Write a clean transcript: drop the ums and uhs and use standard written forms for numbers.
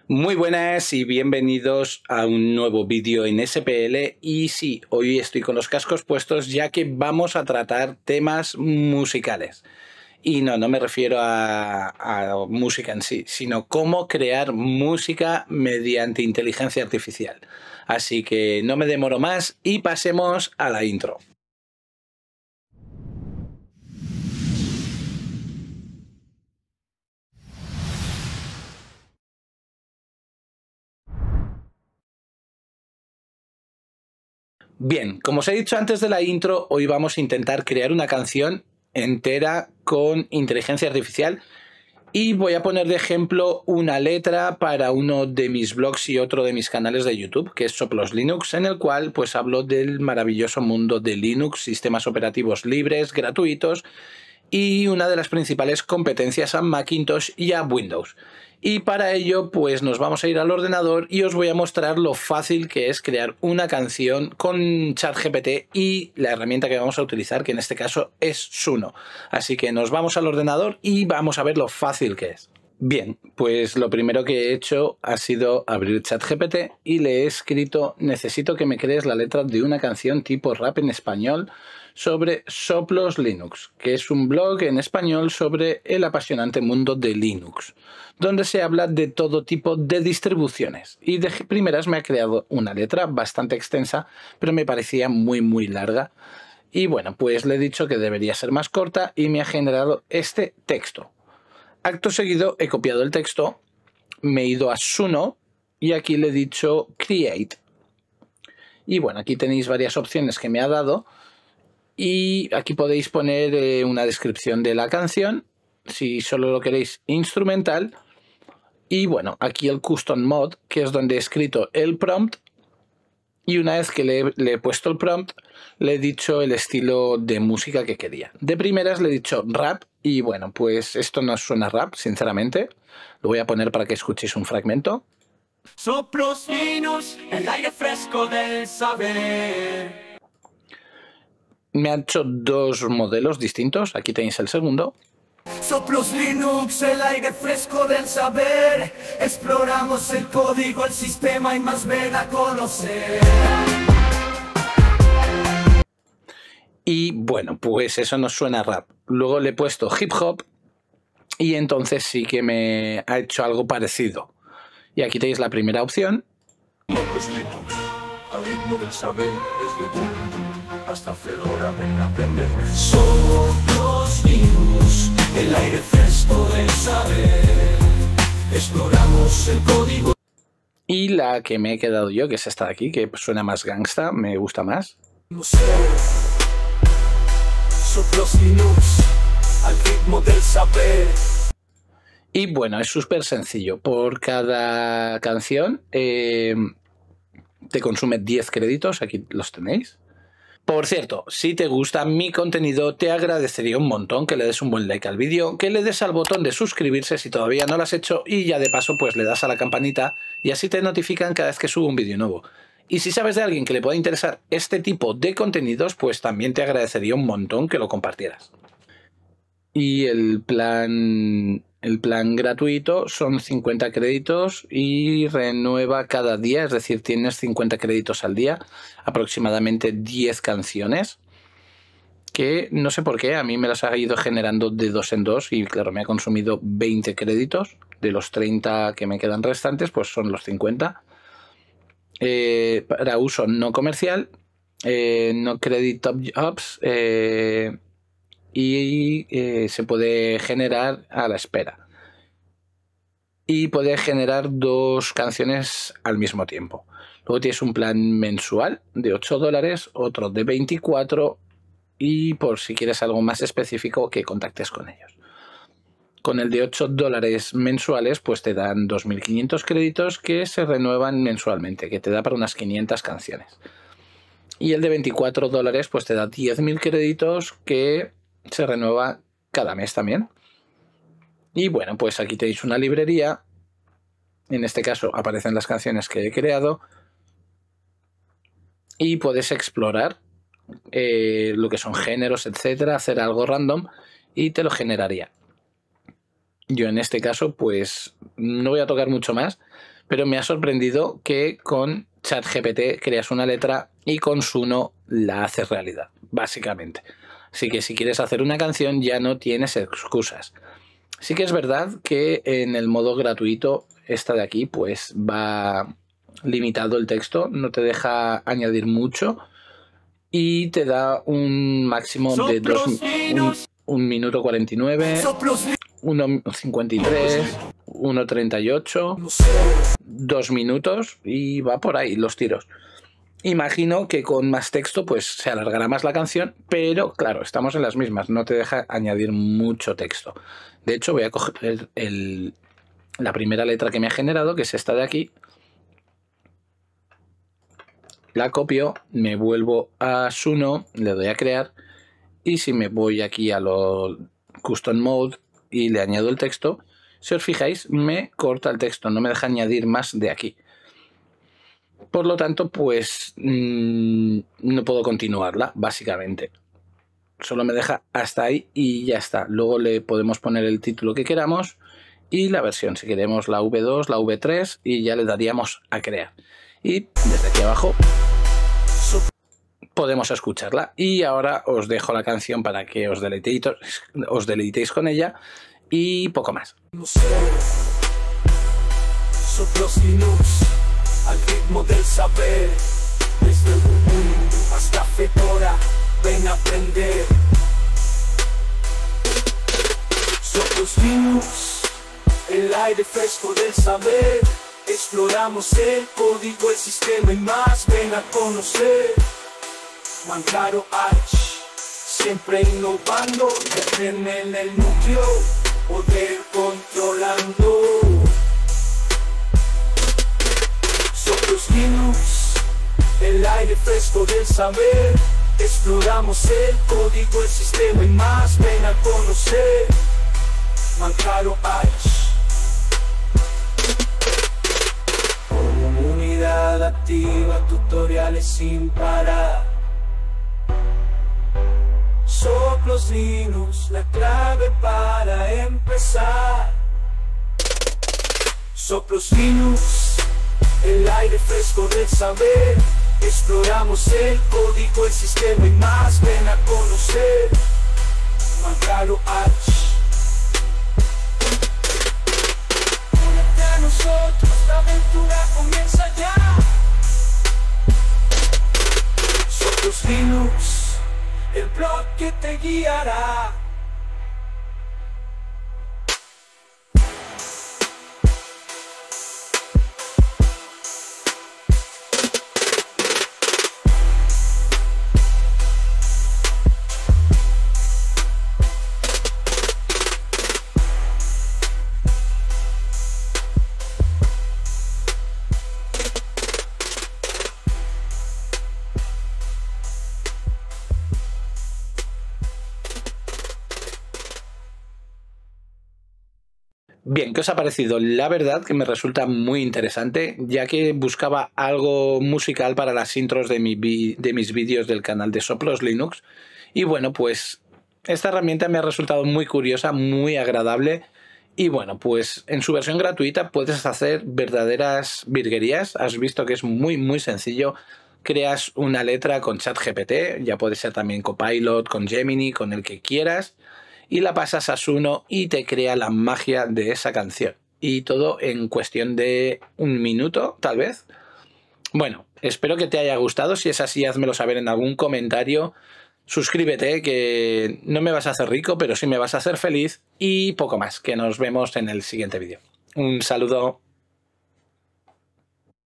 Muy buenas y bienvenidos a un nuevo vídeo en SPL. Y sí, hoy estoy con los cascos puestos ya que vamos a tratar temas musicales. Y no me refiero a música en sí, sino cómo crear música mediante inteligencia artificial. Así que no me demoro más y pasemos a la intro. Bien, como os he dicho antes de la intro, hoy vamos a intentar crear una canción entera con inteligencia artificial y voy a poner de ejemplo una letra para uno de mis blogs y otro de mis canales de YouTube, que es Soplos Linux, en el cual pues hablo del maravilloso mundo de Linux, sistemas operativos libres, gratuitos y una de las principales competencias a Macintosh y a Windows. Y para ello pues nos vamos a ir al ordenador y os voy a mostrar lo fácil que es crear una canción con ChatGPT y la herramienta que vamos a utilizar, que en este caso es Suno. Así que nos vamos al ordenador y vamos a ver lo fácil que es. Bien, pues lo primero que he hecho ha sido abrir ChatGPT y le he escrito: necesito que me crees la letra de una canción tipo rap en español sobre Soplos Linux, que es un blog en español sobre el apasionante mundo de Linux, donde se habla de todo tipo de distribuciones. Y de primeras me ha creado una letra bastante extensa, pero me parecía muy larga. Y bueno, pues le he dicho que debería ser más corta y me ha generado este texto. Acto seguido he copiado el texto, me he ido a Suno y aquí le he dicho Create. Y bueno, aquí tenéis varias opciones que me ha dado y aquí podéis poner una descripción de la canción, si solo lo queréis instrumental. Y bueno, aquí el Custom Mode, que es donde he escrito el prompt. Y una vez que le he puesto el prompt, le he dicho el estilo de música que quería. De primeras le he dicho rap y bueno, pues esto no suena rap, sinceramente. Lo voy a poner para que escuchéis un fragmento. Soplos Linux, el aire fresco del saber. Me ha hecho dos modelos distintos, aquí tenéis el segundo. Soplos Linux, el aire fresco del saber. Exploramos el código, el sistema y más ven a conocer. Y bueno, pues eso no suena rap. Luego le he puesto hip hop y entonces sí que me ha hecho algo parecido. Y aquí tenéis la primera opción. Soplos Linux, al ritmo del saber, desde Ubuntu hasta Fedora ven a aprender. Soplos Linux, el aire fresco del saber. Exploramos el código. Y la que me he quedado yo, que es esta de aquí, que suena más gangsta, me gusta más. Soplos Linux, al ritmo del saber. Y bueno, es súper sencillo. Por cada canción te consume 10 créditos, aquí los tenéis. Por cierto, si te gusta mi contenido, te agradecería un montón que le des un buen like al vídeo, que le des al botón de suscribirse si todavía no lo has hecho y ya de paso pues le das a la campanita y así te notifican cada vez que subo un vídeo nuevo. Y si sabes de alguien que le pueda interesar este tipo de contenidos, pues también te agradecería un montón que lo compartieras. Y el plan gratuito son 50 créditos y renueva cada día, es decir, tienes 50 créditos al día, aproximadamente 10 canciones, que no sé por qué, a mí me las ha ido generando de dos en dos y claro, me ha consumido 20 créditos, de los 30 que me quedan restantes, pues son los 50. Para uso no comercial, no credit top jobs, y se puede generar a la espera. Y puede generar dos canciones al mismo tiempo. Luego tienes un plan mensual de $8, otro de 24 y por si quieres algo más específico que contactes con ellos. Con el de $8 mensuales pues te dan 2.500 créditos que se renuevan mensualmente, que te da para unas 500 canciones. Y el de $24 pues te da 10.000 créditos que se renueva cada mes también. Y bueno, pues aquí tenéis una librería. En este caso aparecen las canciones que he creado. Y puedes explorar lo que son géneros, etcétera, hacer algo random y te lo generaría. Yo en este caso pues no voy a tocar mucho más, pero me ha sorprendido que con ChatGPT creas una letra y con Suno la haces realidad, básicamente. Así que si quieres hacer una canción ya no tienes excusas. Sí que es verdad que en el modo gratuito, esta de aquí, pues va limitado el texto, no te deja añadir mucho y te da un máximo de 1 minuto 49, 1:53, 1:38, 2 minutos y va por ahí los tiros. Imagino que con más texto pues se alargará más la canción, pero claro, estamos en las mismas, no te deja añadir mucho texto. De hecho, voy a coger la primera letra que me ha generado, que es esta de aquí. La copio, me vuelvo a Suno, le doy a crear y si me voy aquí a lo Custom Mode y le añado el texto, si os fijáis me corta el texto, no me deja añadir más de aquí. Por lo tanto, pues no puedo continuarla, básicamente. Solo me deja hasta ahí y ya está. Luego le podemos poner el título que queramos y la versión, si queremos la V2, la V3 y ya le daríamos a crear. Y desde aquí abajo podemos escucharla. Y ahora os dejo la canción para que os deleitéis con ella y poco más. Soplos Linux, al ritmo del saber, desde Ubuntu hasta Fedora, ven a aprender. Soplos Linux, el aire fresco del saber, exploramos el código, el sistema y más, ven a conocer. Mancaro Arch, siempre innovando, en el núcleo, poder controlando. Soplos Linux, el aire fresco del saber, exploramos el código, el sistema y más, ven a conocer. Mancaro Arch, comunidad activa, tutoriales sin parar. Soplos Linux, la clave para empezar. Soplos Linux, el aire fresco del saber, exploramos el código, el sistema y más, ven a conocer. Mancaro Arch, únete a nosotros, la aventura comienza ya. Soplos Linux, el blog que te guiará. Bien, ¿qué os ha parecido? La verdad que me resulta muy interesante, ya que buscaba algo musical para las intros de mis vídeos del canal de Soplos Linux. Y bueno, pues esta herramienta me ha resultado muy curiosa, muy agradable. Y bueno, pues en su versión gratuita puedes hacer verdaderas virguerías. Has visto que es muy sencillo. Creas una letra con ChatGPT, ya puede ser también Copilot, con Gemini, con el que quieras. Y la pasas a Suno y te crea la magia de esa canción. Y todo en cuestión de 1 minuto, tal vez. Bueno, espero que te haya gustado. Si es así, házmelo saber en algún comentario. Suscríbete, que no me vas a hacer rico, pero sí me vas a hacer feliz. Y poco más, que nos vemos en el siguiente vídeo. Un saludo.